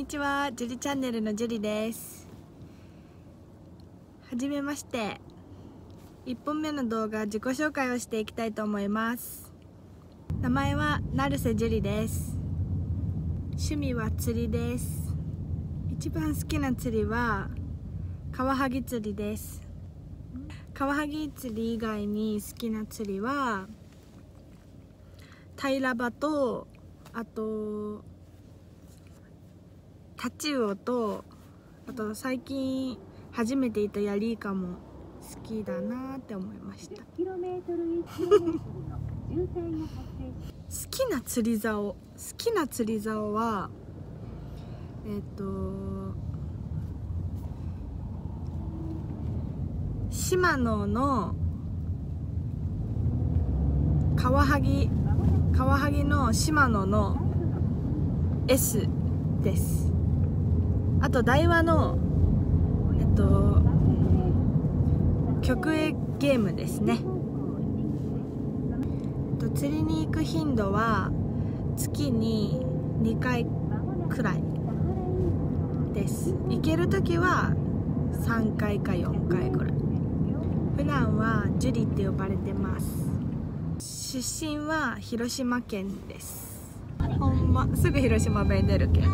にちは、ジュリチャンネルのジュリです。はじめまして。1本目の動画、自己紹介をしていきたいと思います。名前は成瀬ジュリです。趣味は釣りです。一番好きな釣りはカワハギ釣りです。カワハギ釣り以外に好きな釣りはタイラバと、あとタチウオと、あと最近初めていたヤリイカも好きだなって思いました。好きな釣り竿はシマノのカワハギのシマノの S です。あとダイワの曲芸ゲームですね。釣りに行く頻度は月に2回くらいです。行ける時は3回か4回くらい。普段はジュリって呼ばれてます。出身は広島県です。ほんますぐ広島弁出るけん。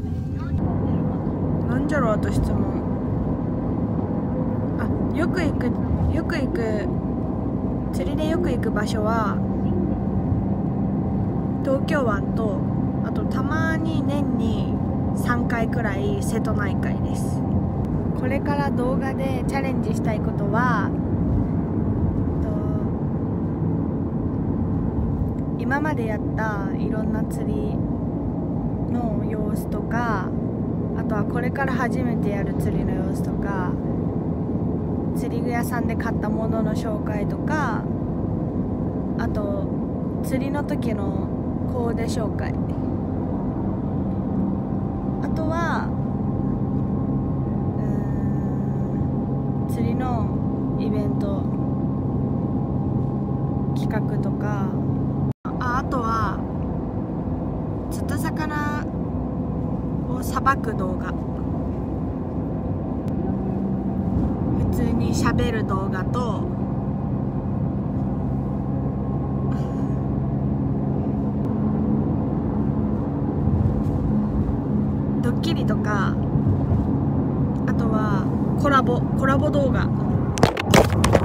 なんじゃろうと質問。よく行く釣りでよく行く場所は東京湾と、あとたまに年に3回くらい瀬戸内海です。これから動画でチャレンジしたいことは、今までやったいろんな釣りの様子とか、あとはこれから初めてやる釣りの様子とか、釣り具屋さんで買ったものの紹介とか、あと釣りの時のコーデ紹介、あとは釣りのイベント企画とか、あとは釣った魚をさばく動画、普通にしゃべる動画と、ドッキリとか、あとはコラボ動画。